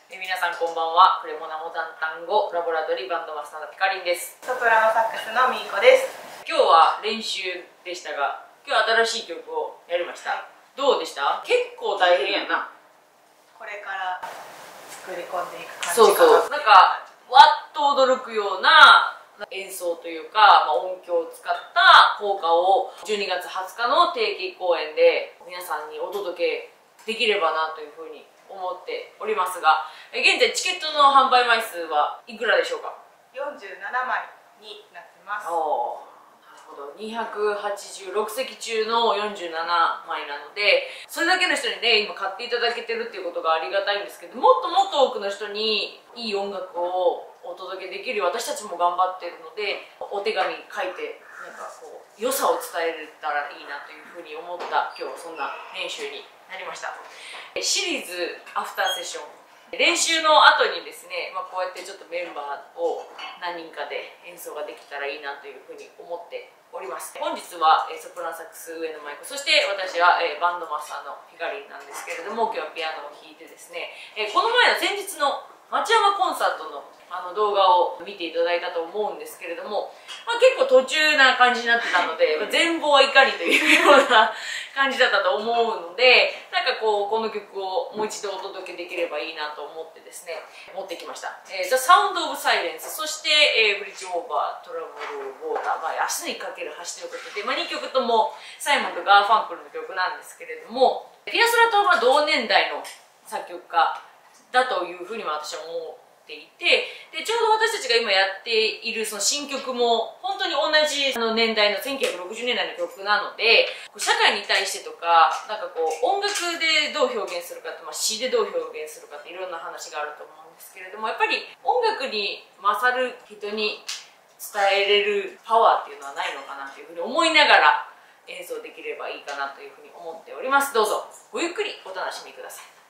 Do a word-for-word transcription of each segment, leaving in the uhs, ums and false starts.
え皆さんこんばんは。クレモナモタン単語ラボラトリーバンドマスターのピカリンです。 ソプラノサックスのミーコです。 今日は練習でしたが、今日は新しい曲をやりました。はい、どうでした？結構大変やな。 これから作り込んでいく感じかな。 そうそう。なんかわっと驚くような演奏というか、まあ、音響を使った効果をじゅうにがつはつかの定期公演で皆さんにお届けできればなというふうに思っておりますが、現在チケットの販売枚数はいくらでしょうか？ よんじゅうななまいになってます。 おー、なるほど。にひゃくはちじゅうろくせき中のよんじゅうななまいなので、それだけの人にね今買っていただけてるっていうことがありがたいんですけど、もっともっと多くの人にいい音楽をお届けできるよう私たちも頑張ってるので、お手紙書いてなんかこう良さを伝えたらいいなというふうに思った今日そんな練習になりました。シリーズアフターセッション練習の後にですね、まあ、こうやってちょっとメンバーを何人かで演奏ができたらいいなというふうに思っております。本日はソプラノサックス上野舞子、そして私はバンドマスターのピカリンなんですけれども、今日はピアノを弾いてですね、この前の先日の町山コンサートのあの動画を見ていただいたと思うんですけれども、まあ、結構途中な感じになってたので、全貌はいかにというような感じだったと思うので、なんかこうこの曲をもう一度お届けできればいいなと思ってですね持ってきました。えー、The Sound of Silence、そして、えー、ブリッジオーバートラブルウォーター、まあ、明日にかける橋ということで、まあ、にきょくともサイモンとガーファンクルの曲なんですけれども、ピアソラとまあ同年代の作曲家だというふうに私は思ういて、でちょうど私たちが今やっているその新曲も本当に同じあの年代のせんきゅうひゃくろくじゅうねんだいの曲なので、社会に対してとかなんかこう音楽でどう表現するかって、まあ、詩でどう表現するかっていろんな話があると思うんですけれども、やっぱり音楽に勝る人に伝えれるパワーっていうのはないのかなというふうに思いながら演奏できればいいかなというふうに思っております。どうぞごゆっくりお楽しみください。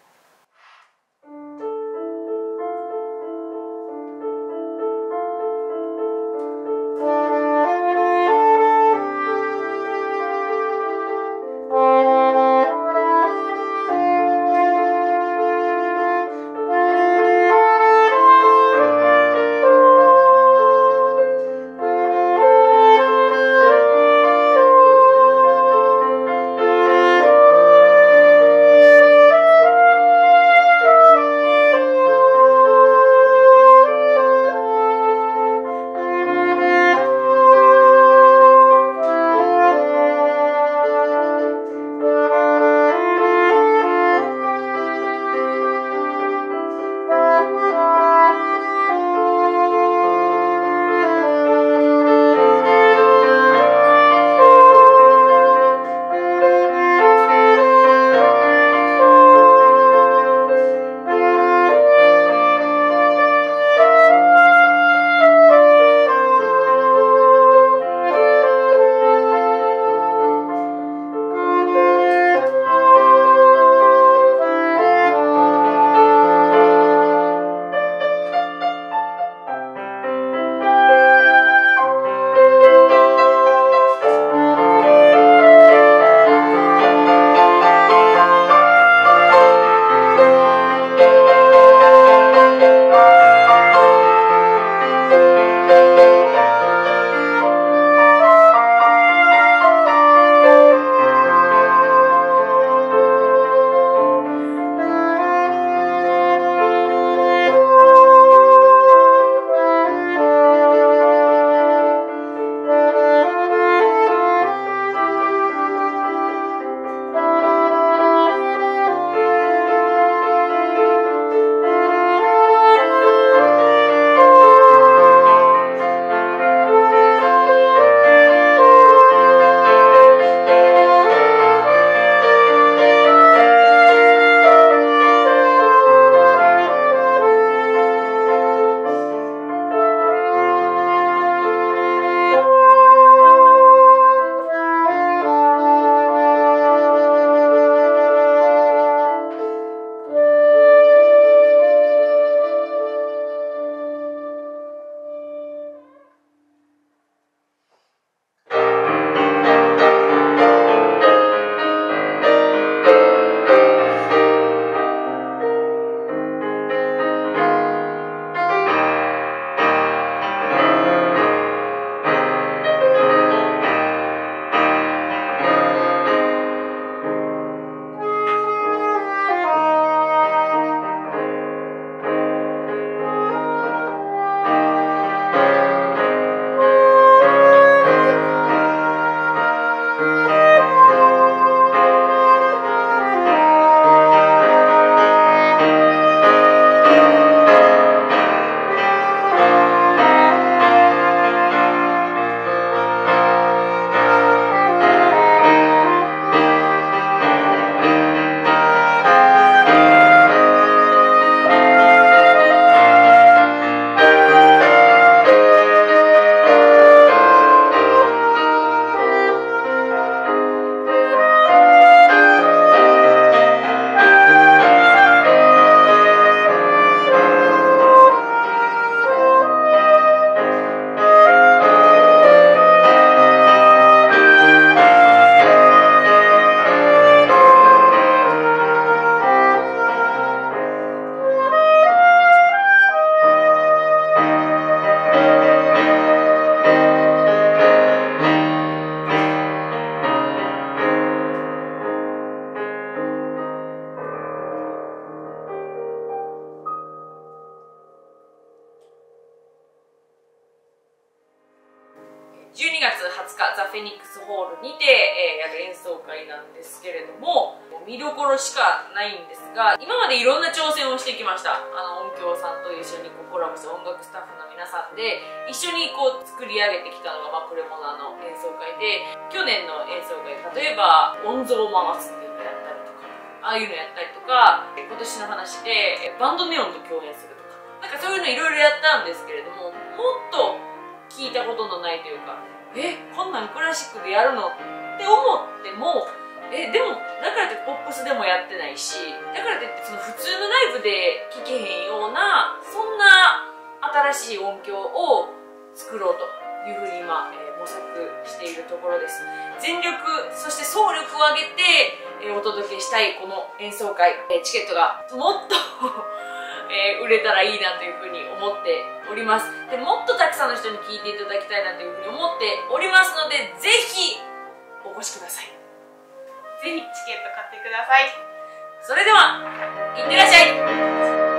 じゅうにがつはつかザ・フェニックスホールにて、えー、やる演奏会なんですけれども、見どころしかないんですが、今までいろんな挑戦をしてきました。あの音響さんと一緒にこうコラボした音楽スタッフの皆さんで一緒にこう作り上げてきたのが、まあ、クレモナの演奏会で、去年の演奏会、例えば音像を回すっていうのをやったりとか、ああいうのやったりとか、今年の話でバンドネオンと共演するとか、なんかそういうのいろいろやったんですけれども、もっと聞いたことのないというか、えこんなんクラシックでやるのって思っても、えでもだからってポップスでもやってないし、だからってその普通のライブで聴けへんようなそんな新しい音響を作ろうというふうに今、えー、模索しているところです。全力そして総力を挙げて、えー、お届けしたいこの演奏会、えー、チケットがもっとえー、売れたらいいなというふうに思っております。でもっとたくさんの人に聴いていただきたいなというふうに思っておりますので、ぜひお越しください。 ぜひチケット買ってください。 それではいってらっしゃい。